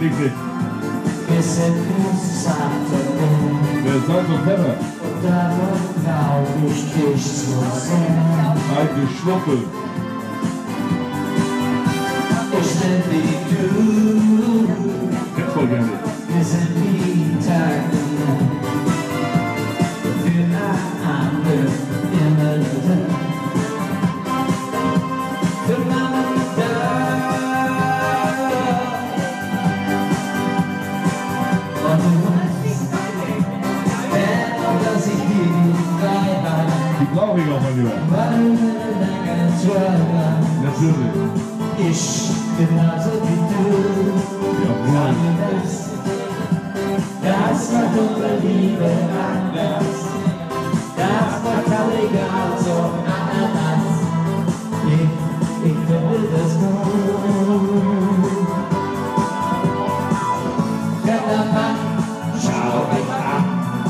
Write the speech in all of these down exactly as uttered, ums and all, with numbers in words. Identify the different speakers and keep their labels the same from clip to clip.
Speaker 1: Technik nicht. Wer ist Salz und Pfeffer? Alte Schnuffel. Kennt voll gerne.
Speaker 2: Wir sind die Tage für andere immer da. Für Mama da. Und du weißt, dass ich die Freiheit,
Speaker 1: die brauche ich auch mal lieber. Natürlich.
Speaker 2: Ich genauso wie du.
Speaker 1: Ja,
Speaker 2: das, das macht unsere Liebe anders. Das macht alle egal so anders. Ich, ich finde das gut. Fetter Mann, schau mich an.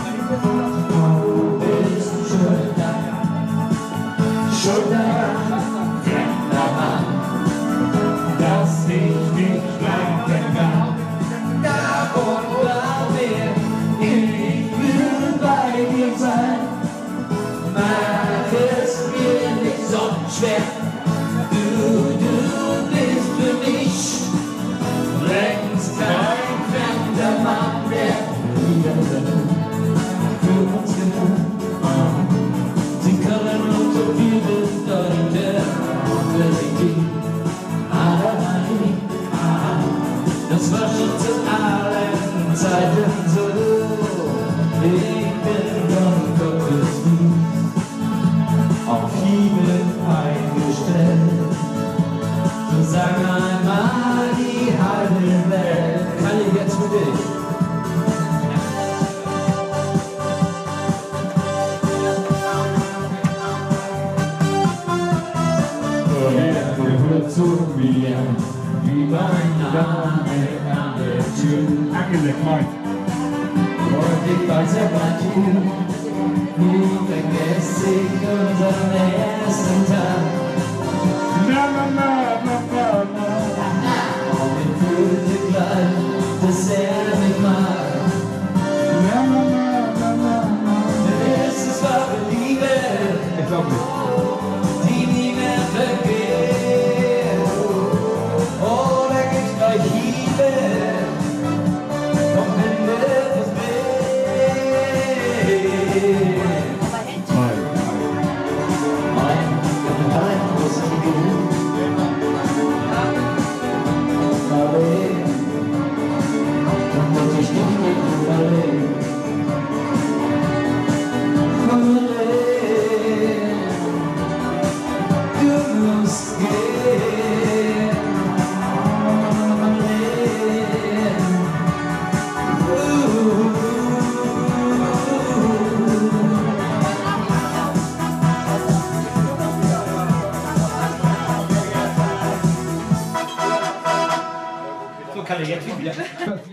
Speaker 2: Du bist schuld daran. Schuld daran, fetter Mann, dass ich mich lenken kann. Da und glaub mir, ich will bei dir sein. Mach es mir nicht so schwer. Du, du bist für mich längst kein fremder Mann mehr. Für uns genug. Sie können uns so viel bedeuten, wenn ich die allein. Das war schon zu allen Zeiten so. Ich bin von Gottes Fuß auf Himmel eingestellt. So sag einmal die halbe Welt. Kann ich jetzt für dich? Hör zu mir, wie mein Name an der Tür.
Speaker 1: Ackeleg, mein.
Speaker 2: Und ich weiß ja bei dir, nie vergesse ich unseren ersten Tag.
Speaker 1: Na, na, na, na, na, na.
Speaker 2: Und ich fühlte gleich, dass er mich mag.
Speaker 1: Na, na, na, na, na, na.
Speaker 2: Denn es ist wahre Liebe,
Speaker 1: Ich glaub nicht.
Speaker 2: die nie mehr vergeht. Oh, da gibt's gleich Hiebe vom Ende des Wegs.
Speaker 1: Nein.
Speaker 2: Mein Geheim muss ich gehen. Verlegen. Und muss ich dich nicht verlegen. Verlegen. Du musst gehen. Verlegen. Uh.
Speaker 3: So kann er jetzt wieder.